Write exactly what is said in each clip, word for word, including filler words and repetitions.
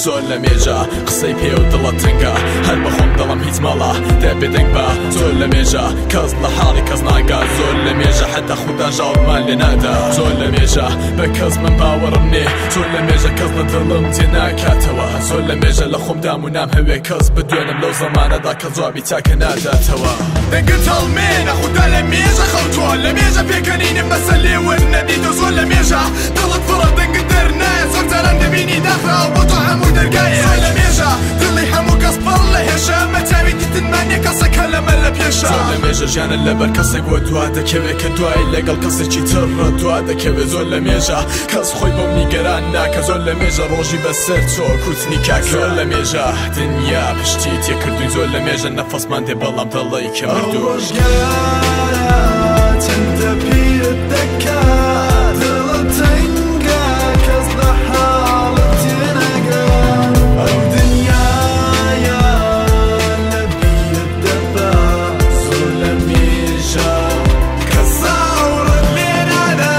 زۆر لە مێژە قسەی پێ و دڵە تنگە هەر بەخۆم دڵم هیچ مەڵە دەبێ دەنگ بە زۆر لە مێژە کەس لە حاڵی کەس ناگا زۆر لە مێژە حتا خودا ژاڵمان لێ نادا زۆر لە مێژە بە کەس من باوەڕم نێ زۆر لە مێژە کەس لە دڵم تێ ناکاتەوە زۆر لە مێژە لە خۆم دام و نام هەوێ کەس بدوێنم لەو زەمانەدا کە جوابی چاکە ناداتەوە دەنگت هەڵمێنە خودا لە مێژە خەوتووە لە مێژە پێکەنینم بەسەر لێون نەدیتە زۆر لە مێژە دڵت پڕە دەنگت دەرنایە زۆر جاران دەبینی داخراوە بۆ تۆ هەموو دەرگایە زۆر لە مێژە دڵی هەموو کەس پڕ لە هێشە مەچاوی دیتنمانیە کەسەکە لەمە لە پێشە زۆر لە مێژە ژیانە لەبەر کەسێک بۆ دوا دەکەوێت کە دوای لەگەڵ کەسێکی تڕە دوا دەکەوێت زۆر لە مێژە کەس خۆی بۆم نیگەران ناکە زۆر لە مێژە ڕۆژی بەسەر چۆ کوتنی کاکە زۆر لە مێژە دنیا پشتی تێکردووی زۆر لە مێژە نەفەسمان دێ بەڵام دڵی کە مردوو چەندە پیرت دەکات دڵت تەنگە کەس لە حاڵت تێنەگا ئەو دنیایە لە بیرت دەبا زۆر لە مێژە کەس ئاوڕت لێ نادا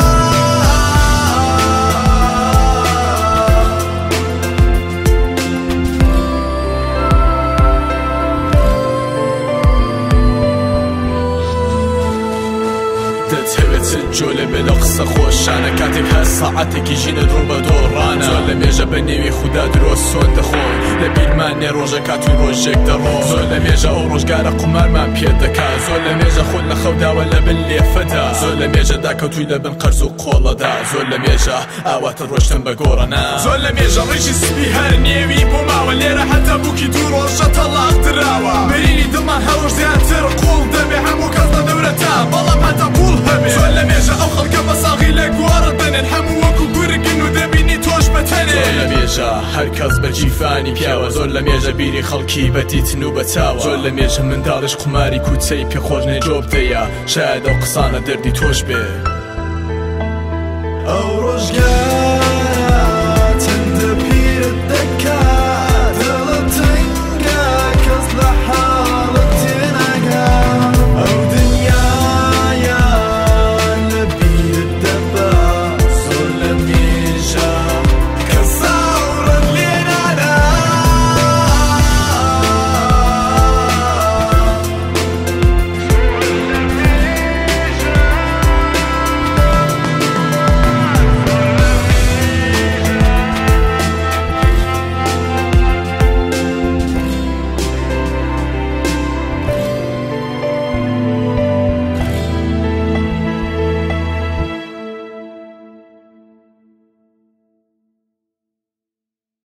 دەتەوێت جۆ لە بێ لە قسە خۆشانە کاتێک هەر سەعاتێکی ژینت ڕوو بە دۆڕانە زۆر لە مێژە بە نێوی خودا درۆ سۆن دەخۆن لە بیرمانێ ڕۆژە کات و ڕۆژێک دەڕۆ زۆر لە مێژە ئەو ڕۆژگارە قومارمان پێ دەکا زۆر لە مێژە خۆت لە خەوداوە لە بن لێفەدا زۆر لە مێژە داکەوتوی لە بن قەرز و قۆڵەدا زۆر لە مێژە ئاواتە ڕۆشتن بە گۆڕەنا زۆر لە مێژە ڕیژی سپی هەر نێوی بۆ ماوە لێرە حتا بووکی دوو ڕۆژە تەڵاق دراوە بەرینی دڵمان هەوش زیاتر قوڵ دەبێ هەموو کەس لە دەورەتە بەڵام هەتا پوڵ هەبێ زۆر لە مێژە ئەو خەڵکە بە ساغی لە گوارە دەنێن هەموو وەکو گورگن و دەبینی تۆش بەتەنێ زۆر لە مێژە هەر کەس بە جیفانی پیاوە زۆر لە مێژە بیری خەڵکی بەدیتن و بەچاوە زۆر لە مێژە منداڵش قماری کوچەی پێخۆشنێ جۆ بدەیە شاید ئەو قسانە دەردی تۆش بێ ئەو